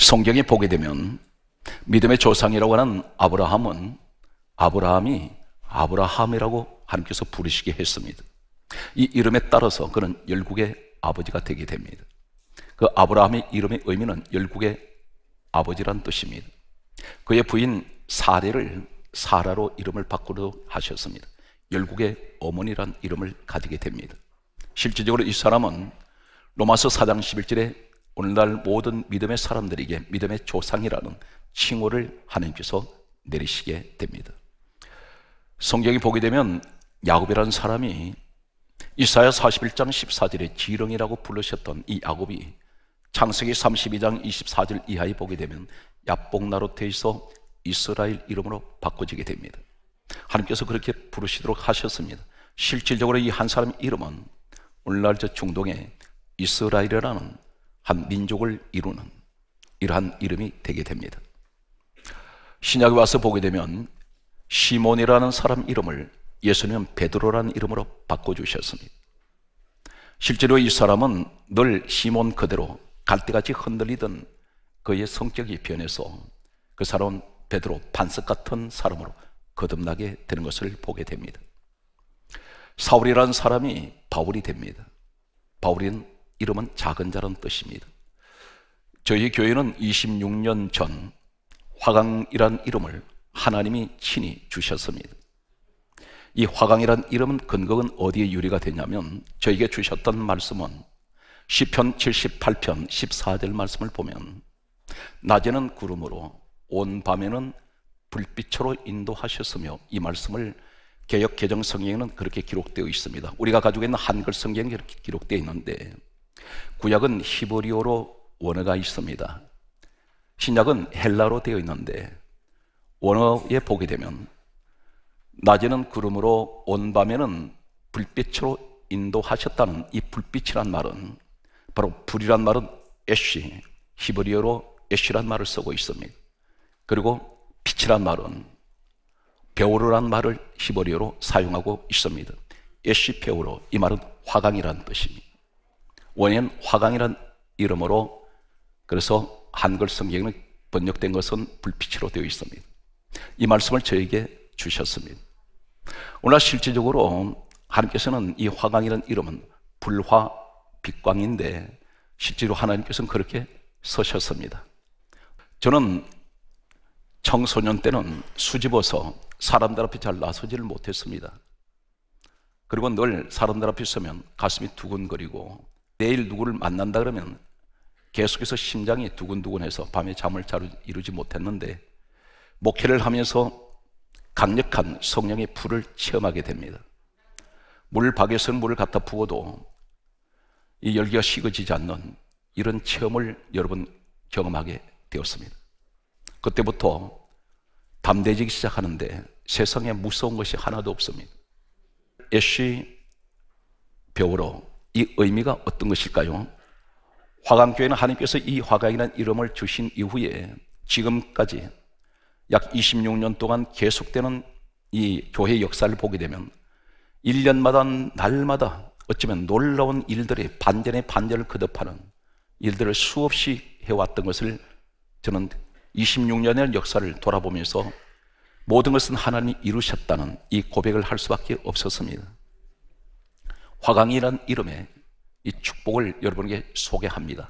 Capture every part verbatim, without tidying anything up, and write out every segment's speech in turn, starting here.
성경에 보게 되면 믿음의 조상이라고 하는 아브라함은 아브라함이 아브라함이라고 하나님께서 부르시게 했습니다. 이 이름에 따라서 그는 열국의 아버지가 되게 됩니다. 그 아브라함의 이름의 의미는 열국의 아버지란 뜻입니다. 그의 부인 사레를 사라로 이름을 바꾸도록 하셨습니다. 열국의 어머니란 이름을 가지게 됩니다. 실질적으로 이 사람은 로마서 사 장 십일 절에 오늘날 모든 믿음의 사람들에게 믿음의 조상이라는 칭호를 하나님께서 내리시게 됩니다. 성경이 보게 되면 야곱이라는 사람이 이사야 사십일 장 십사 절에 지렁이라고 부르셨던 이 야곱이 창세기 삼십이 장 이십사 절 이하에 보게 되면 야복나루트에서 이스라엘 이름으로 바꿔지게 됩니다. 하나님께서 그렇게 부르시도록 하셨습니다. 실질적으로 이 한 사람 이름은 오늘날 저 중동의 이스라엘이라는 한 민족을 이루는 이러한 이름이 되게 됩니다. 신약에 와서 보게 되면 시몬이라는 사람 이름을 예수님은 베드로라는 이름으로 바꿔주셨습니다. 실제로 이 사람은 늘 시몬 그대로 갈대같이 흔들리던 그의 성격이 변해서 그 사람은 베드로 반석 같은 사람으로 거듭나게 되는 것을 보게 됩니다. 사울이라는 사람이 바울이 됩니다. 바울인 이름은 작은 자라는 뜻입니다. 저희 교회는 이십육 년 전 화강이라는 이름을 하나님이 친히 주셨습니다. 이 화강이라는 이름은 근거는 어디에 유래가 되냐면 저에게 주셨던 말씀은 시편 칠십팔 편 십사 절 말씀을 보면 낮에는 구름으로 온 밤에는 불빛으로 인도하셨으며, 이 말씀을 개역 개정 성경에는 그렇게 기록되어 있습니다. 우리가 가지고 있는 한글 성경에 이렇게 기록되어 있는데 구약은 히브리어로 원어가 있습니다. 신약은 헬라로 되어 있는데 원어에 보게 되면 낮에는 구름으로 온 밤에는 불빛으로 인도하셨다는 이 불빛이란 말은 바로 불이란 말은 애쉬, 히브리어로 애쉬란 말을 쓰고 있습니다. 그리고 빛이란 말은 베오르란 말을 히브리어로 사용하고 있습니다. 애쉬 베오르, 이 말은 화강이라는 뜻입니다. 원래는 화강이란 이름으로 그래서 한글 성경에 번역된 것은 불빛으로 되어 있습니다. 이 말씀을 저에게 주셨습니다. 오늘 실질적으로 하나님께서는 이 화강이라는 이름은 불화 빛광인데 실제로 하나님께서는 그렇게 쓰셨습니다. 저는 청소년 때는 수집어서 사람들 앞에 잘 나서지를 못했습니다. 그리고 늘 사람들 앞에 서면 가슴이 두근거리고 내일 누구를 만난다 그러면 계속해서 심장이 두근두근해서 밤에 잠을 잘 이루지 못했는데 목회를 하면서 강력한 성령의 불을 체험하게 됩니다. 물박에서는 물을 갖다 부어도 이 열기가 식어지지 않는 이런 체험을 여러분 경험하게 되었습니다. 그때부터 담대해지기 시작하는데 세상에 무서운 것이 하나도 없습니다. 애쉬 벽으로 이 의미가 어떤 것일까요? 화강교회는 하나님께서 이 화강이라는 이름을 주신 이후에 지금까지 약 이십육 년 동안 계속되는 이 교회 역사를 보게 되면 일 년마다 날마다 어쩌면 놀라운 일들이 반전의 반전을 거듭하는 일들을 수없이 해왔던 것을 저는 이십육 년의 역사를 돌아보면서 모든 것은 하나님이 이루셨다는 이 고백을 할 수밖에 없었습니다. 화강이라는 이름의 이 축복을 여러분에게 소개합니다.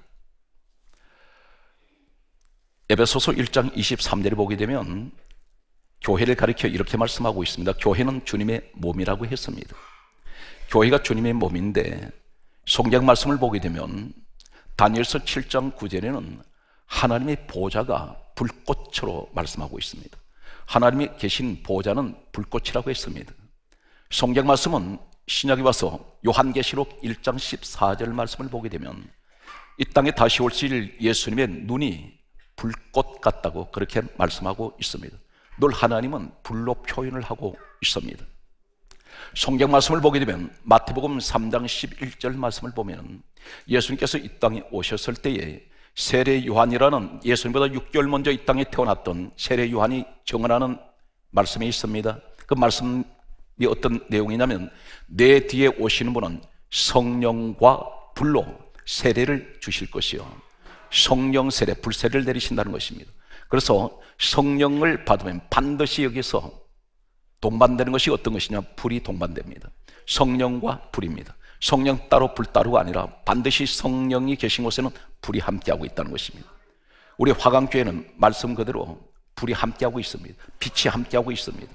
에베소서 일 장 이십삼 절에 보게 되면 교회를 가리켜 이렇게 말씀하고 있습니다. 교회는 주님의 몸이라고 했습니다. 교회가 주님의 몸인데 성경 말씀을 보게 되면 다니엘서 칠 장 구 절에는 하나님의 보좌가 불꽃으로 말씀하고 있습니다. 하나님이 계신 보좌는 불꽃이라고 했습니다. 성경 말씀은 신약에 와서 요한계시록 일 장 십사 절 말씀을 보게 되면 이 땅에 다시 오실 예수님의 눈이 불꽃 같다고 그렇게 말씀하고 있습니다. 늘 하나님은 불로 표현을 하고 있습니다. 성경 말씀을 보게 되면 마태복음 삼 장 십일 절 말씀을 보면 예수님께서 이 땅에 오셨을 때에 세례 요한이라는 예수님보다 육 개월 먼저 이 땅에 태어났던 세례 요한이 증언하는 말씀이 있습니다. 그 말씀이 어떤 내용이냐면 내 뒤에 오시는 분은 성령과 불로 세례를 주실 것이요 성령 세례, 불세를 내리신다는 것입니다. 그래서 성령을 받으면 반드시 여기서 동반되는 것이 어떤 것이냐? 불이 동반됩니다. 성령과 불입니다. 성령 따로 불 따로가 아니라 반드시 성령이 계신 곳에는 불이 함께하고 있다는 것입니다. 우리 화강교회는 말씀 그대로 불이 함께하고 있습니다. 빛이 함께하고 있습니다.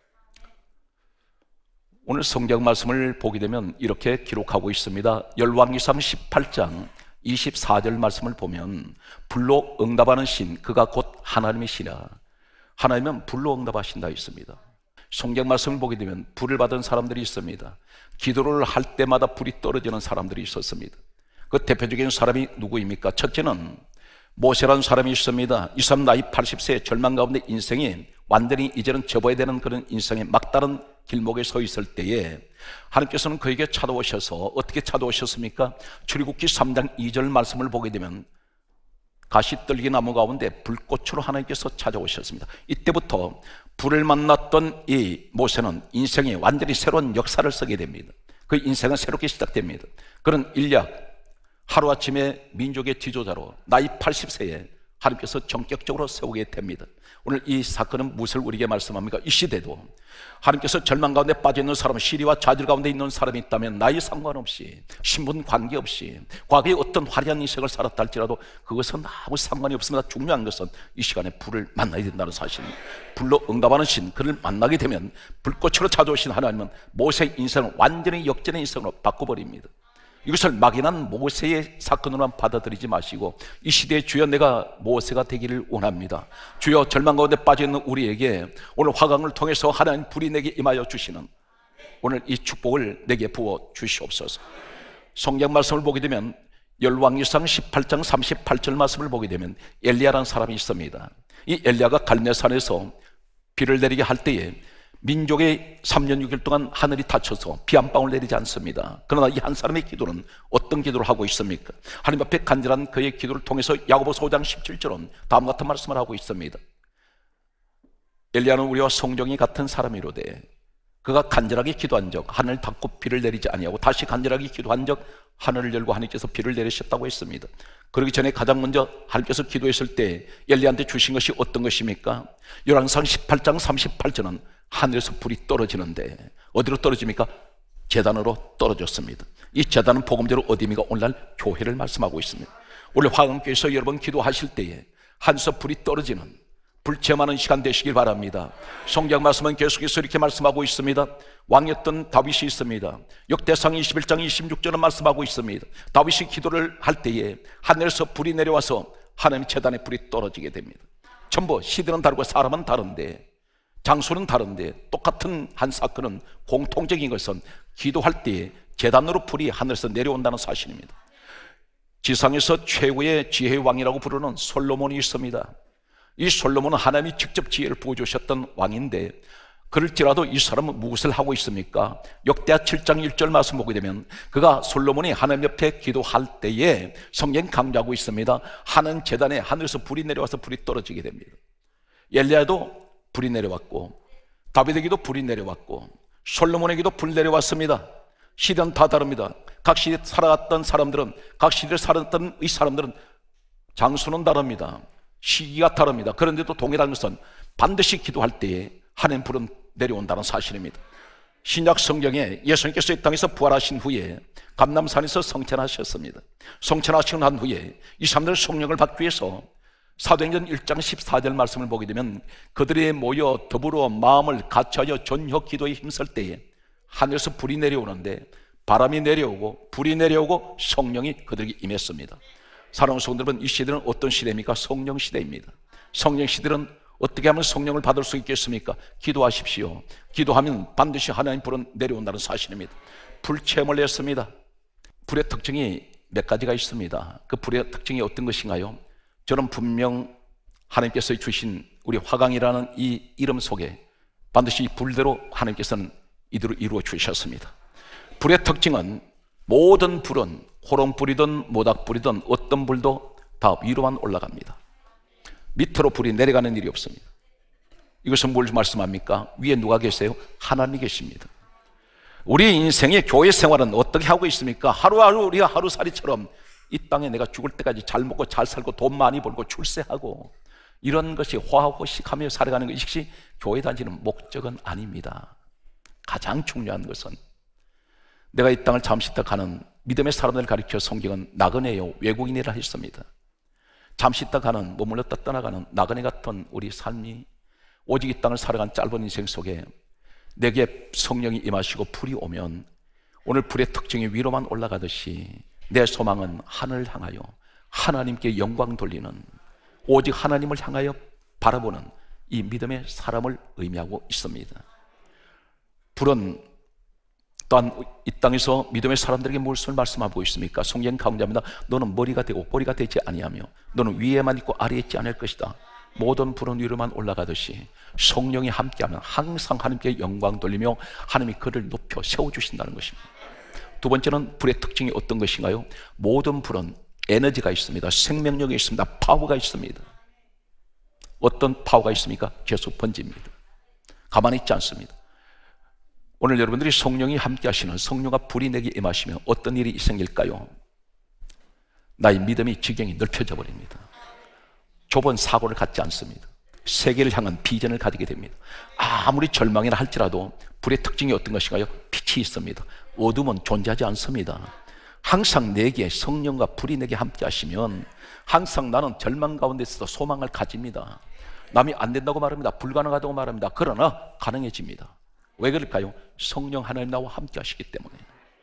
오늘 성경 말씀을 보게 되면 이렇게 기록하고 있습니다. 열왕기상 십팔 장 이십사 절 말씀을 보면 불로 응답하는 신, 그가 곧 하나님의 신이라. 하나님은 불로 응답하신다 있습니다. 성경 말씀을 보게 되면 불을 받은 사람들이 있습니다. 기도를 할 때마다 불이 떨어지는 사람들이 있었습니다. 그 대표적인 사람이 누구입니까? 첫째는 모세라는 사람이 있습니다. 이 사람 나이 팔십 세, 절망 가운데 인생이 완전히 이제는 접어야 되는 그런 인생의 막다른 길목에 서 있을 때에 하나님께서는 그에게 찾아오셔서 어떻게 찾아오셨습니까? 출애굽기 삼 장 이 절 말씀을 보게 되면 가시떨기 나무 가운데 불꽃으로 하나님께서 찾아오셨습니다. 이때부터 불을 만났던 이 모세는 인생에 완전히 새로운 역사를 쓰게 됩니다. 그 인생은 새롭게 시작됩니다. 그런 인력, 하루아침에 민족의 지도자로 나이 팔십 세에 하나님께서 전격적으로 세우게 됩니다. 오늘 이 사건은 무엇을 우리에게 말씀합니까? 이 시대도 하나님께서 절망 가운데 빠져있는 사람, 시리와 좌절 가운데 있는 사람이 있다면 나이 상관없이, 신분 관계없이 과거에 어떤 화려한 인생을 살았다 할지라도 그것은 아무 상관이 없습니다. 중요한 것은 이 시간에 불을 만나야 된다는 사실입니다. 불로 응답하는 신, 그를 만나게 되면 불꽃으로 찾아오신 하나님은 모세의 인생을 완전히 역전의 인생으로 바꿔버립니다. 이것을 막연한 모세의 사건으로만 받아들이지 마시고 이 시대의 주여, 내가 모세가 되기를 원합니다. 주여, 절망 가운데 빠져있는 우리에게 오늘 화강을 통해서 하나님 불이 내게 임하여 주시는 오늘 이 축복을 내게 부어 주시옵소서. 성경 말씀을 보게 되면 열왕기상 십팔 장 삼십팔 절 말씀을 보게 되면 엘리야라는 사람이 있습니다. 이 엘리야가 갈멜산에서 비를 내리게 할 때에 민족의 삼 년 육 일 동안 하늘이 닫혀서 비 한 방울 내리지 않습니다. 그러나 이 한 사람의 기도는 어떤 기도를 하고 있습니까? 하나님 앞에 간절한 그의 기도를 통해서 야고보서 오 장 십칠 절은 다음 같은 말씀을 하고 있습니다. 엘리야는 우리와 성정이 같은 사람이로되 그가 간절하게 기도한 적 하늘을 닫고 비를 내리지 아니하고 다시 간절하게 기도한 적 하늘을 열고 하나님께서 비를 내리셨다고 했습니다. 그러기 전에 가장 먼저 하나님께서 기도했을 때 엘리야한테 주신 것이 어떤 것입니까? 열왕기상 십팔 장 삼십팔 절은 하늘에서 불이 떨어지는데 어디로 떨어집니까? 제단으로 떨어졌습니다. 이 제단은 복음대로 어디입니까? 오늘날 교회를 말씀하고 있습니다. 원래 화강교회에서 여러분 기도하실 때에 하늘에서 불이 떨어지는 불 체험하는 시간 되시길 바랍니다. 성경 말씀은 계속해서 이렇게 말씀하고 있습니다. 왕이었던 다윗이 있습니다. 역대상 이십일 장 이십육 절은 말씀하고 있습니다. 다윗이 기도를 할 때에 하늘에서 불이 내려와서 하나님 제단에 불이 떨어지게 됩니다. 전부 시대는 다르고 사람은 다른데, 장소는 다른데 똑같은 한 사건은 공통적인 것은 기도할 때에 제단으로 불이 하늘에서 내려온다는 사실입니다. 지상에서 최고의 지혜의 왕이라고 부르는 솔로몬이 있습니다. 이 솔로몬은 하나님이 직접 지혜를 부어주셨던 왕인데 그럴지라도 이 사람은 무엇을 하고 있습니까? 역대하 칠 장 일 절 말씀 보게 되면 그가 솔로몬이 하나님 옆에 기도할 때에 성경 강조하고 있습니다. 하는 제단에 하늘에서 불이 내려와서 불이 떨어지게 됩니다. 엘리야도 불이 내려왔고 다윗에게도 불이 내려왔고 솔로몬에게도 불 내려왔습니다. 시대는 다 다릅니다. 각 시대에 살아갔던 사람들은, 각 시대에 살았던 이 사람들은 장소는 다릅니다. 시기가 다릅니다. 그런데도 동일한 것은 반드시 기도할 때에 하나님 불은 내려온다는 사실입니다. 신약 성경에 예수님께서 이 땅에서 부활하신 후에 감람산에서 성천하셨습니다. 성천하시고 난 후에 이 사람들은 성령을 받기 위해서 사도행전 일 장 십사 절 말씀을 보게 되면 그들이 모여 더불어 마음을 같이하여 전혀 기도에 힘쓸 때에 하늘에서 불이 내려오는데 바람이 내려오고 불이 내려오고 성령이 그들에게 임했습니다. 사랑하는 성도 여러분, 이 시대는 어떤 시대입니까? 성령 시대입니다. 성령 시대는 어떻게 하면 성령을 받을 수 있겠습니까? 기도하십시오. 기도하면 반드시 하나님 불은 내려온다는 사실입니다. 불 체험을 했습니다. 불의 특징이 몇 가지가 있습니다. 그 불의 특징이 어떤 것인가요? 저는 분명 하나님께서 주신 우리 화강이라는 이 이름 속에 반드시 이 불대로 하나님께서는 이대로 이루어 주셨습니다. 불의 특징은 모든 불은 호롱불이든 모닥불이든 어떤 불도 다 위로만 올라갑니다. 밑으로 불이 내려가는 일이 없습니다. 이것은 뭘 말씀합니까? 위에 누가 계세요? 하나님이 계십니다. 우리 인생의 교회 생활은 어떻게 하고 있습니까? 하루하루 우리가 하루살이처럼 이 땅에 내가 죽을 때까지 잘 먹고 잘 살고 돈 많이 벌고 출세하고 이런 것이 호화호식하며 살아가는 것이 교회 다니는 목적은 아닙니다. 가장 중요한 것은 내가 이 땅을 잠시 있다 가는 믿음의 사람들을 가리켜 성경은 나그네요 외국인이라 했습니다. 잠시 있다 가는 머물렀다 떠나가는 나그네 같은 우리 삶이 오직 이 땅을 살아간 짧은 인생 속에 내게 성령이 임하시고 불이 오면 오늘 불의 특징이 위로만 올라가듯이 내 소망은 하늘을 향하여 하나님께 영광 돌리는 오직 하나님을 향하여 바라보는 이 믿음의 사람을 의미하고 있습니다. 불은 또한 이 땅에서 믿음의 사람들에게 무엇을 말씀하고 있습니까? 성경 강조합니다. 너는 머리가 되고 꼬리가 되지 아니하며 너는 위에만 있고 아래에 있지 않을 것이다. 모든 불은 위로만 올라가듯이 성령이 함께하면 항상 하나님께 영광 돌리며 하나님이 그를 높여 세워주신다는 것입니다. 두 번째는 불의 특징이 어떤 것인가요? 모든 불은 에너지가 있습니다. 생명력이 있습니다. 파워가 있습니다. 어떤 파워가 있습니까? 계속 번집니다. 가만히 있지 않습니다. 오늘 여러분들이 성령이 함께 하시는 성령과 불이 내게 임하시면 어떤 일이 생길까요? 나의 믿음의 지경이 넓혀져 버립니다. 좁은 사고를 갖지 않습니다. 세계를 향한 비전을 가지게 됩니다. 아무리 절망이나 할지라도 불의 특징이 어떤 것인가요? 빛이 있습니다. 어둠은 존재하지 않습니다. 항상 내게 성령과 불이 내게 함께 하시면 항상 나는 절망 가운데 있어서 소망을 가집니다. 남이 안 된다고 말합니다. 불가능하다고 말합니다. 그러나 가능해집니다. 왜 그럴까요? 성령 하나님 나와 함께 하시기 때문에.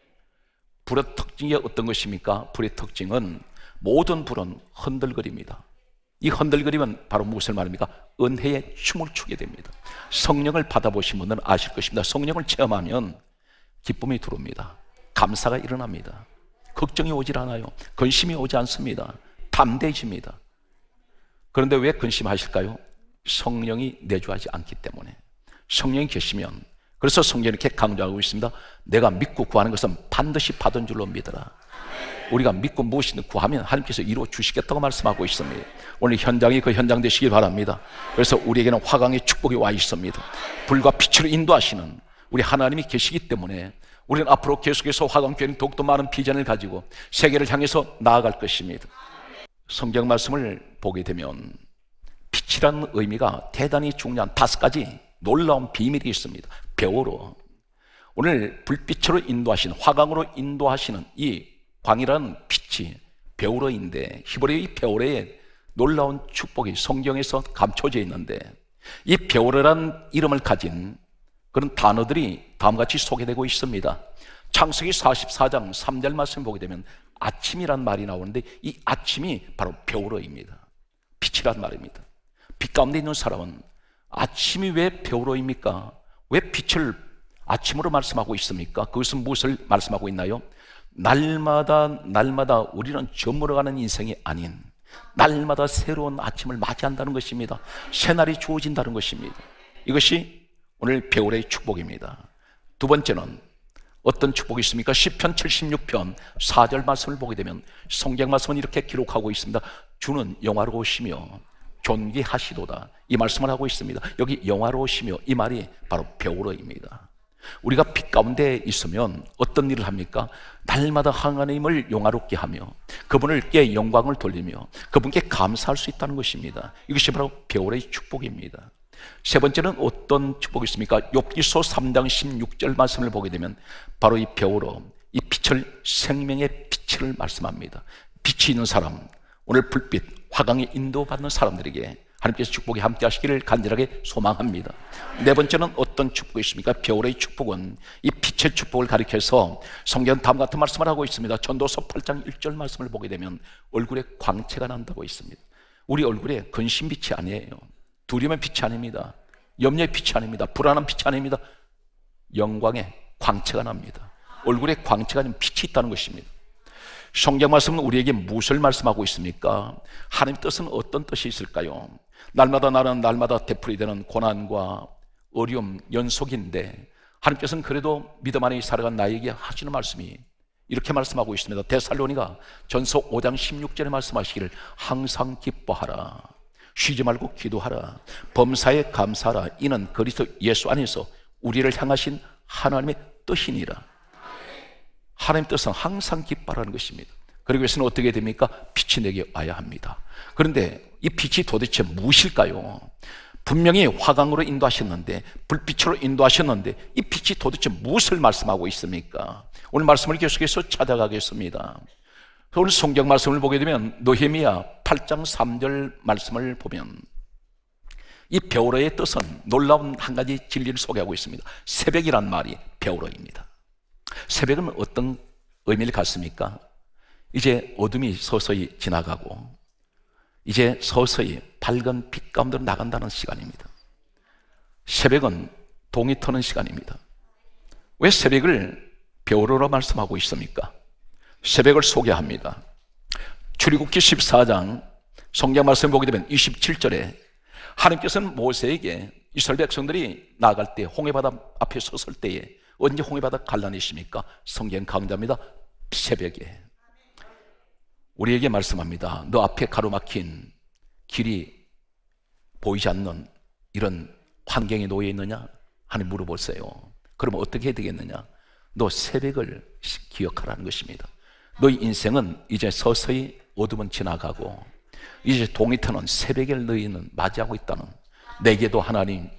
불의 특징이 어떤 것입니까? 불의 특징은 모든 불은 흔들거립니다. 이 흔들거림은 바로 무엇을 말합니까? 은혜의 춤을 추게 됩니다. 성령을 받아보신 분들은 아실 것입니다. 성령을 체험하면 기쁨이 들어옵니다. 감사가 일어납니다. 걱정이 오질 않아요. 근심이 오지 않습니다. 담대해집니다. 그런데 왜 근심하실까요? 성령이 내주하지 않기 때문에. 성령이 계시면, 그래서 성경이 이렇게 강조하고 있습니다. 내가 믿고 구하는 것은 반드시 받은 줄로 믿어라. 우리가 믿고 무엇이든 구하면 하나님께서 이루어 주시겠다고 말씀하고 있습니다. 오늘 현장이 그 현장 되시길 바랍니다. 그래서 우리에게는 화강의 축복이 와 있습니다. 불과 빛으로 인도하시는 우리 하나님이 계시기 때문에 우리는 앞으로 계속해서 화강교회는 더욱더 많은 비전을 가지고 세계를 향해서 나아갈 것입니다. 성경 말씀을 보게 되면 빛이라는 의미가 대단히 중요한 다섯 가지 놀라운 비밀이 있습니다. 배우로 오늘 불빛으로 인도하신, 화강으로 인도하시는 이 광이라는 빛이 베오로인데, 히브리어 이 베오로에 놀라운 축복이 성경에서 감춰져 있는데, 이 베오로라는 이름을 가진 그런 단어들이 다음같이 소개되고 있습니다. 창세기 사십사 장 삼 절 말씀 보게 되면 아침이란 말이 나오는데, 이 아침이 바로 베오로입니다. 빛이란 말입니다. 빛 가운데 있는 사람은 아침이 왜 베오로입니까? 왜 빛을 아침으로 말씀하고 있습니까? 그것은 무엇을 말씀하고 있나요? 날마다 날마다 우리는 저물어가는 인생이 아닌 날마다 새로운 아침을 맞이한다는 것입니다. 새날이 주어진다는 것입니다. 이것이 오늘 베오로의 축복입니다. 두 번째는 어떤 축복이 있습니까? 시편 칠십육 편 사 절 말씀을 보게 되면 성경 말씀은 이렇게 기록하고 있습니다. 주는 영화로우시며 존귀하시도다, 이 말씀을 하고 있습니다. 여기 영화로우시며, 이 말이 바로 베오로입니다. 우리가 빛 가운데 있으면 어떤 일을 합니까? 날마다 하나님을 영화롭게 하며 그분께 영광을 돌리며 그분께 감사할 수 있다는 것입니다. 이것이 바로 베오로의 축복입니다. 세 번째는 어떤 축복이 있습니까? 욥기서 삼 장 십육 절 말씀을 보게 되면 바로 이 베오로, 이 빛을 생명의 빛을 말씀합니다. 빛이 있는 사람, 오늘 불빛, 화강에 인도받는 사람들에게 하나님께서 축복이 함께 하시기를 간절하게 소망합니다. 네 번째는 어떤 축복이 있습니까? 베오로의 축복은 이 빛의 축복을 가리켜서 성경은 다음 같은 말씀을 하고 있습니다. 전도서 팔 장 일 절 말씀을 보게 되면 얼굴에 광채가 난다고 있습니다. 우리 얼굴에 근심 빛이 아니에요. 두려움의 빛이 아닙니다. 염려의 빛이 아닙니다. 불안한 빛이 아닙니다. 영광의 광채가 납니다. 얼굴에 광채가 아닌 빛이 있다는 것입니다. 성경 말씀은 우리에게 무엇을 말씀하고 있습니까? 하나님의 뜻은 어떤 뜻이 있을까요? 날마다 나는 날마다 되풀이되는 고난과 어려움 연속인데 하나님께서는 그래도 믿음 안에 살아간 나에게 하시는 말씀이 이렇게 말씀하고 있습니다. 데살로니가 전서 오 장 십육 절에 말씀하시기를 항상 기뻐하라, 쉬지 말고 기도하라, 범사에 감사하라, 이는 그리스도 예수 안에서 우리를 향하신 하나님의 뜻이니라. 하나님의 뜻은 항상 기뻐하라는 것입니다. 그러기 위해서는 어떻게 됩니까? 빛이 내게 와야 합니다. 그런데 이 빛이 도대체 무엇일까요? 분명히 화강으로 인도하셨는데, 불빛으로 인도하셨는데, 이 빛이 도대체 무엇을 말씀하고 있습니까? 오늘 말씀을 계속해서 찾아가겠습니다. 오늘 성경 말씀을 보게 되면 느헤미야 팔 장 삼 절 말씀을 보면 이 베오로의 뜻은 놀라운 한 가지 진리를 소개하고 있습니다. 새벽이란 말이 베오로입니다. 새벽은 어떤 의미를 갖습니까? 이제 어둠이 서서히 지나가고 이제 서서히 밝은 빛 가운데로 나간다는 시간입니다. 새벽은 동이 트는 시간입니다. 왜 새벽을 베오로로 말씀하고 있습니까? 새벽을 소개합니다. 출애굽기 십사 장 성경 말씀 보게 되면 이십칠 절에 하나님께서는 모세에게 이스라엘 백성들이 나아갈 때 홍해바다 앞에 섰을 때에 언제 홍해바다 갈라내십니까? 성경 강조합니다. 새벽에. 우리에게 말씀합니다. 너 앞에 가로막힌 길이 보이지 않는 이런 환경에 놓여 있느냐? 하나님 물어보세요. 그러면 어떻게 해야 되겠느냐? 너 새벽을 기억하라는 것입니다. 너희 인생은 이제 서서히 어둠은 지나가고 이제 동이 트는 새벽을 너희는 맞이하고 있다는, 내게도 하나님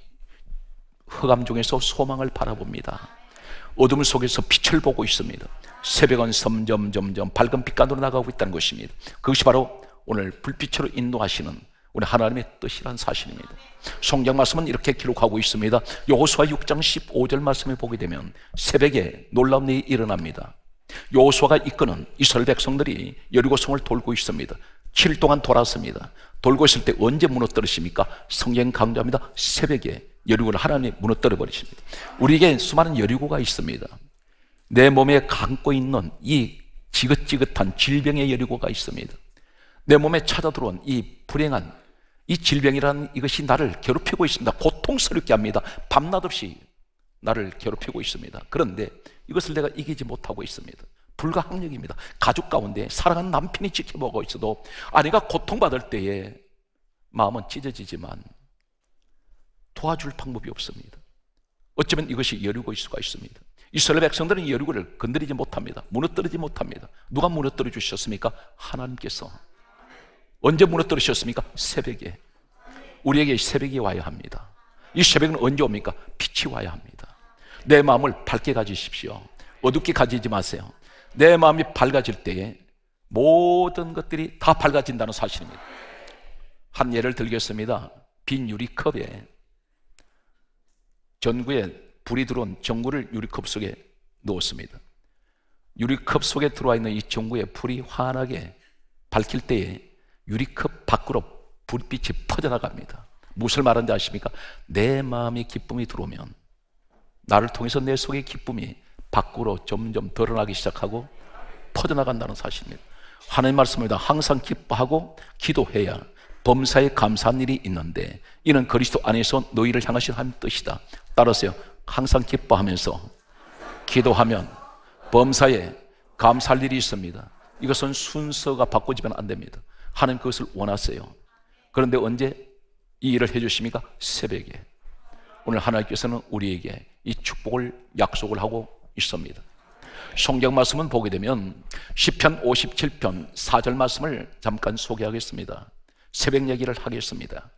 흑암 중에서 소망을 바라봅니다. 어둠 속에서 빛을 보고 있습니다. 새벽은 점점 점점 밝은 빛간으로 나가고 있다는 것입니다. 그것이 바로 오늘 불빛으로 인도하시는 우리 하나님의 뜻이란 사실입니다. 성경 말씀은 이렇게 기록하고 있습니다. 여호수아 육 장 십오 절 말씀을 보게 되면 새벽에 놀라운 일이 일어납니다. 여호수아가 이끄는 이스라엘 백성들이 여리고성을 돌고 있습니다. 칠 일 동안 돌았습니다. 돌고 있을 때 언제 무너뜨리십니까? 성경 강조합니다. 새벽에 여리고를 하나님이 무너뜨려 버리십니다. 우리에게 수많은 여리고가 있습니다. 내 몸에 감고 있는 이 지긋지긋한 질병의 여리고가 있습니다. 내 몸에 찾아 들어온 이 불행한 이 질병이라는 이것이 나를 괴롭히고 있습니다. 고통스럽게 합니다. 밤낮 없이 나를 괴롭히고 있습니다. 그런데 이것을 내가 이기지 못하고 있습니다. 불가항력입니다. 가족 가운데 사랑하는 남편이 지켜보고 있어도 아내가 고통받을 때에 마음은 찢어지지만 도와줄 방법이 없습니다. 어쩌면 이것이 여리고일 수가 있습니다. 이스라엘 백성들은 여리고를 건드리지 못합니다. 무너뜨리지 못합니다. 누가 무너뜨려 주셨습니까? 하나님께서. 언제 무너뜨려 주셨습니까? 새벽에. 우리에게 새벽이 와야 합니다. 이 새벽은 언제 옵니까? 빛이 와야 합니다. 내 마음을 밝게 가지십시오. 어둡게 가지지 마세요. 내 마음이 밝아질 때에 모든 것들이 다 밝아진다는 사실입니다. 한 예를 들겠습니다. 빈 유리컵에 전구에 불이 들어온 전구를 유리컵 속에 넣었습니다. 유리컵 속에 들어와 있는 이 전구에 불이 환하게 밝힐 때에 유리컵 밖으로 불빛이 퍼져나갑니다. 무엇을 말하는지 아십니까? 내 마음에 기쁨이 들어오면 나를 통해서 내 속의 기쁨이 밖으로 점점 드러나기 시작하고 퍼져나간다는 사실입니다. 하나님 말씀입니다. 항상 기뻐하고 기도해야 범사에 감사한 일이 있는데 이는 그리스도 안에서 너희를 향하신 하나님의 뜻이다. 따라서요, 항상 기뻐하면서 기도하면 범사에 감사할 일이 있습니다. 이것은 순서가 바꿔지면 안 됩니다. 하나님 그것을 원하세요. 그런데 언제 이 일을 해주십니까? 새벽에. 오늘 하나님께서는 우리에게 이 축복을 약속을 하고 있습니다. 성경 말씀은 보게 되면 시편 오십칠 편 사 절 말씀을 잠깐 소개하겠습니다. 새벽 얘기를 하겠습니다.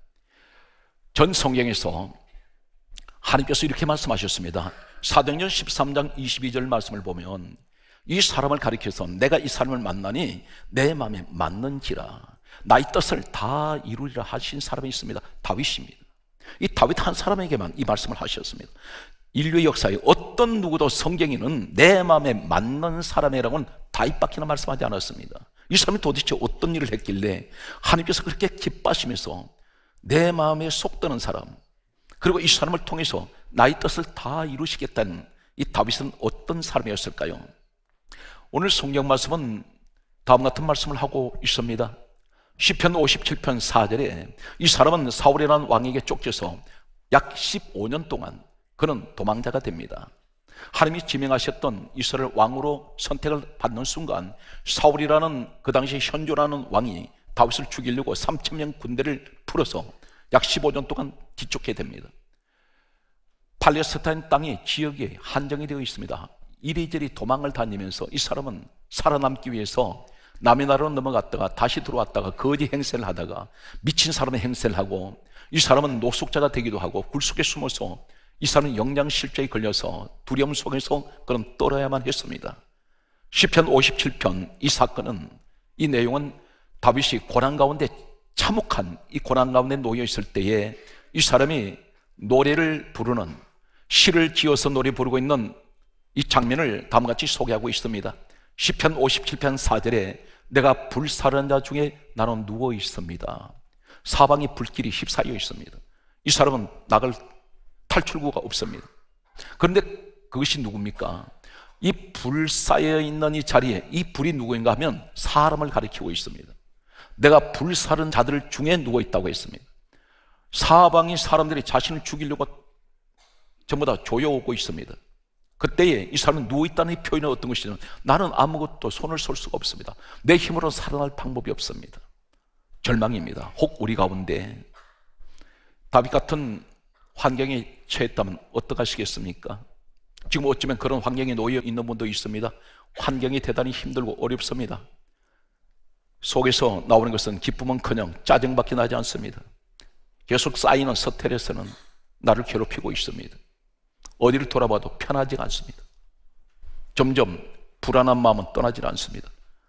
전 성경에서 하나님께서 이렇게 말씀하셨습니다. 사도행전 십삼 장 이십이 절 말씀을 보면 이 사람을 가리켜서 내가 이 사람을 만나니 내 마음에 맞는지라 나의 뜻을 다 이루리라 하신 사람이 있습니다. 다윗입니다. 이 다윗 한 사람에게만 이 말씀을 하셨습니다. 인류의 역사에 어떤 누구도 성경에는 내 마음에 맞는 사람이라고는 다윗밖에나 말씀하지 않았습니다. 이 사람이 도대체 어떤 일을 했길래 하나님께서 그렇게 기뻐하시면서 내 마음에 속드는 사람, 그리고 이 사람을 통해서 나의 뜻을 다 이루시겠다는 이 다윗은 어떤 사람이었을까요? 오늘 성경 말씀은 다음 같은 말씀을 하고 있습니다. 시편 오십칠 편 사 절에 이 사람은 사울이라는 왕에게 쫓겨서 약 십오 년 동안 그는 도망자가 됩니다. 하나님이 지명하셨던 이스라엘 왕으로 선택을 받는 순간 사울이라는 그 당시 현조라는 왕이 다윗을 죽이려고 삼천 명 군대를 풀어서 약 십오 년 동안 뒤쫓게 됩니다. 팔레스타인 땅이 지역에 한정이 되어 있습니다. 이리저리 도망을 다니면서 이 사람은 살아남기 위해서 남의 나라로 넘어갔다가 다시 들어왔다가 거지 행세를 하다가 미친 사람의 행세를 하고, 이 사람은 노숙자가 되기도 하고 굴속에 숨어서 이 사람은 영양실조에 걸려서 두려움 속에서 그런 떨어야만 했습니다. 시편 오십칠 편 이 사건은, 이 내용은 다윗이 고난 가운데, 참혹한 이 고난 가운데 놓여 있을 때에 이 사람이 노래를 부르는, 시를 지어서 노래 부르고 있는 이 장면을 다음과 같이 소개하고 있습니다. 시편 오십칠 편 사 절에 내가 불사르는 자 중에 나는 누워 있습니다. 사방이 불길이 휩싸여 있습니다. 이 사람은 나갈 탈출구가 없습니다. 그런데 그것이 누굽니까? 이 불 쌓여 있는 이 자리에 이 불이 누구인가 하면 사람을 가리키고 있습니다. 내가 불사른 자들 중에 누워 있다고 했습니다. 사방이 사람들이 자신을 죽이려고 전부 다 조여오고 있습니다. 그때에 이 사람은 누워있다는 이 표현은 어떤 것이냐면, 나는 아무것도 손을 쏠 수가 없습니다. 내 힘으로 살아날 방법이 없습니다. 절망입니다. 혹 우리 가운데 다윗 같은 환경에 처했다면 어떡하시겠습니까? 지금 어쩌면 그런 환경에 놓여 있는 분도 있습니다. 환경이 대단히 힘들고 어렵습니다. 속에서 나오는 것은 기쁨은커녕 짜증밖에 나지 않습니다. 계속 쌓이는 스트레스는 나를 괴롭히고 있습니다. 어디를 돌아봐도 편하지가 않습니다. 점점 불안한 마음은 떠나질 않습니다.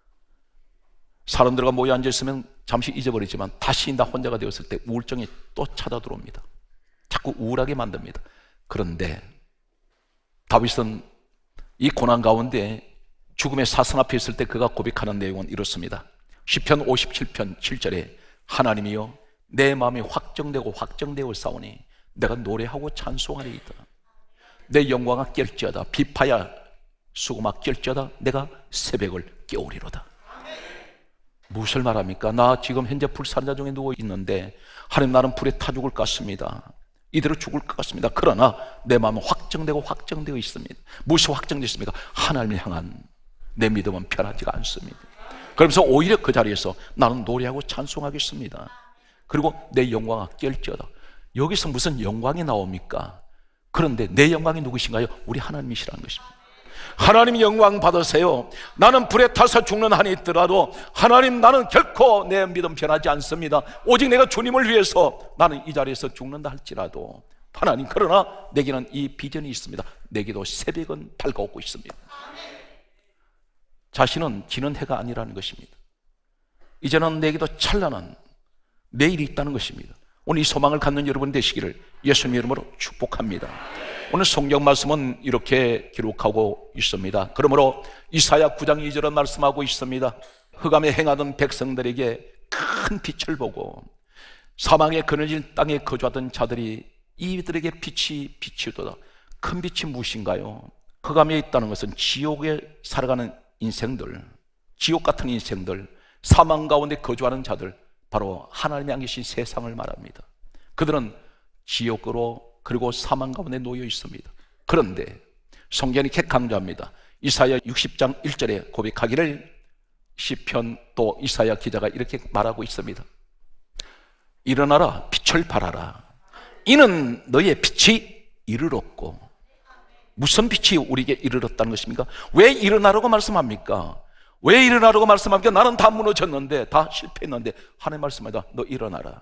사람들과 모여 앉아있으면 잠시 잊어버리지만 다시 나 혼자가 되었을 때 우울증이 또 찾아 들어옵니다. 자꾸 우울하게 만듭니다. 그런데 다윗은 이 고난 가운데 죽음의 사선 앞에 있을 때 그가 고백하는 내용은 이렇습니다. 시편 오십칠 편 칠 절에 하나님이여 내 마음이 확정되고 확정되어 싸우니 내가 노래하고 찬송하리이다. 내 영광아 깰지어다. 비파야 수고마 깰지어다. 내가 새벽을 깨우리로다. 무엇을 말합니까? 나 지금 현재 불사른 자 중에 누워 있는데 하나님, 나는 불에 타 죽을 것 같습니다. 이대로 죽을 것 같습니다. 그러나 내 마음은 확정되고 확정되어 있습니다. 무엇이 확정되어 있습니까? 하나님을 향한 내 믿음은 변하지가 않습니다. 그러면서 오히려 그 자리에서 나는 노래하고 찬송하겠습니다. 그리고 내 영광아 깰지어다. 여기서 무슨 영광이 나옵니까? 그런데 내 영광이 누구신가요? 우리 하나님이시라는 것입니다. 하나님 영광 받으세요. 나는 불에 타서 죽는 한이 있더라도 하나님, 나는 결코 내 믿음 변하지 않습니다. 오직 내가 주님을 위해서 나는 이 자리에서 죽는다 할지라도 하나님, 그러나 내게는 이 비전이 있습니다. 내게도 새벽은 밝아오고 있습니다. 자신은 지는 해가 아니라는 것입니다. 이제는 내게도 찬란한 내일이 있다는 것입니다. 오늘 이 소망을 갖는 여러분 되시기를 예수님 이름으로 축복합니다. 오늘 성경 말씀은 이렇게 기록하고 있습니다. 그러므로 이사야 구 장 이 절은 말씀하고 있습니다. 흑암에 행하던 백성들에게 큰 빛을 보고 사망에 그늘진 땅에 거주하던 자들이 이들에게 빛이 비치도다. 큰 빛이 무엇인가요? 흑암에 있다는 것은 지옥에 살아가는 인생들, 지옥 같은 인생들, 사망 가운데 거주하는 자들, 바로 하나님이 안 계신 세상을 말합니다. 그들은 지옥으로 그리고 사망 가운데 놓여 있습니다. 그런데 성경이 이렇게 강조합니다. 이사야 육십 장 일 절에 고백하기를 시편 또 이사야 기자가 이렇게 말하고 있습니다. 일어나라, 빛을 발하라. 이는 너의 빛이 이르렀고. 무슨 빛이 우리에게 이르렀다는 것입니까? 왜 일어나라고 말씀합니까? 왜 일어나라고 말씀합니까? 나는 다 무너졌는데, 다 실패했는데 하나님 말씀합니다. 너 일어나라.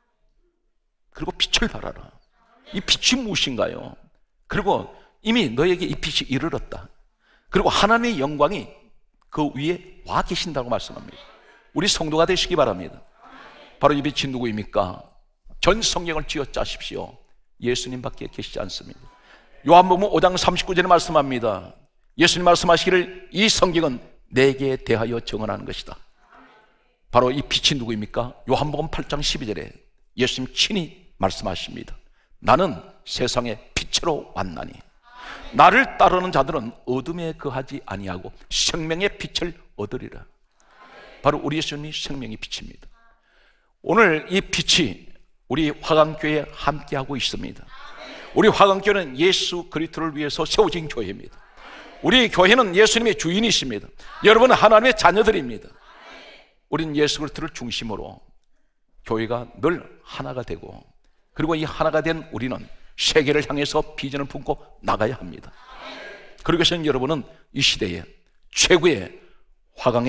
그리고 빛을 발하라. 이 빛이 무엇인가요? 그리고 이미 너에게 이 빛이 이르렀다. 그리고 하나님의 영광이 그 위에 와 계신다고 말씀합니다. 우리 성도가 되시기 바랍니다. 바로 이 빛이 누구입니까? 전 성경을 쥐어 짜십시오. 예수님밖에 계시지 않습니다. 요한복음 오 장 삼십구 절에 말씀합니다. 예수님 말씀하시기를 이 성경은 내게 대하여 증언하는 것이다. 바로 이 빛이 누구입니까? 요한복음 팔 장 십이 절에 예수님 친히 말씀하십니다. 나는 세상의 빛으로 왔나니 나를 따르는 자들은 어둠에 거하지 아니하고 생명의 빛을 얻으리라. 바로 우리 예수님이 생명의 빛입니다. 오늘 이 빛이 우리 화강교회에 함께하고 있습니다. 우리 화강교회는 예수 그리스도를 위해서 세워진 교회입니다. 우리 교회는 예수님의 주인이십니다. 여러분은 하나님의 자녀들입니다. 우리는 예수 그리스도를 중심으로 교회가 늘 하나가 되고, 그리고 이 하나가 된 우리는 세계를 향해서 비전을 품고 나가야 합니다. 그러기 위해서는 여러분은 이 시대에 최고의 화강의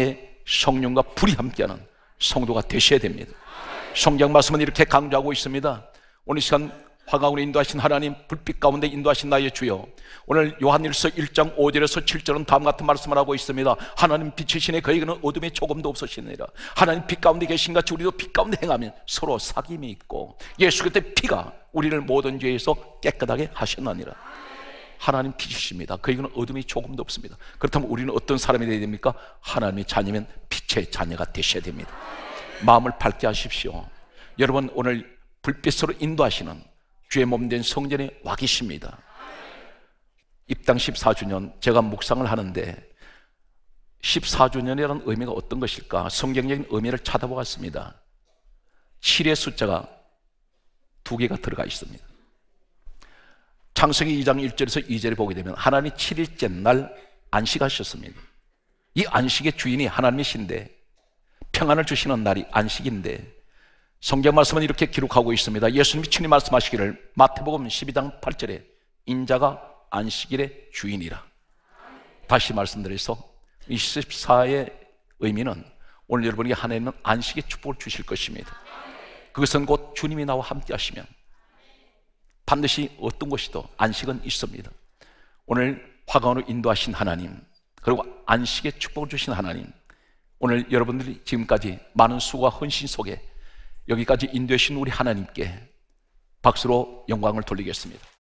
성령과 불이 함께하는 성도가 되셔야 됩니다. 성경 말씀은 이렇게 강조하고 있습니다. 오늘 시간 화강으로 인도하신 하나님, 불빛 가운데 인도하신 나의 주여. 오늘 요한일서 일 장 오 절에서 칠 절은 다음 같은 말씀을 하고 있습니다. 하나님 빛이시네 그에게는 어둠이 조금도 없으시니라. 하나님 빛 가운데 계신 같이 우리도 빛 가운데 행하면 서로 사귐이 있고 예수 그리스도의 피가 우리를 모든 죄에서 깨끗하게 하셨나니라. 하나님 빛이십니다. 그에게는 어둠이 조금도 없습니다. 그렇다면 우리는 어떤 사람이 되어야 됩니까? 하나님의 자녀면 빛의 자녀가 되셔야 됩니다. 마음을 밝게 하십시오. 여러분, 오늘 불빛으로 인도하시는 주의 몸된 성전에 와 계십니다. 입당 십사 주년 제가 묵상을 하는데 십사 주년이라는 의미가 어떤 것일까? 성경적인 의미를 찾아보았습니다. 칠의 숫자가 두 개가 들어가 있습니다. 창세기 이 장 일 절에서 이 절에 보게 되면 하나님이 칠 일째 날 안식하셨습니다. 이 안식의 주인이 하나님이신데 평안을 주시는 날이 안식인데 성경 말씀은 이렇게 기록하고 있습니다. 예수님이 친히 말씀하시기를 마태복음 십이 장 팔 절에 인자가 안식일의 주인이라. 다시 말씀드려서 이 십사의 의미는 오늘 여러분에게 하나님은 안식의 축복을 주실 것입니다. 그것은 곧 주님이 나와 함께 하시면 반드시 어떤 것이도 안식은 있습니다. 오늘 화강으로 인도하신 하나님, 그리고 안식의 축복을 주신 하나님, 오늘 여러분들이 지금까지 많은 수고와 헌신 속에 여기까지 인도하신 우리 하나님께 박수로 영광을 돌리겠습니다.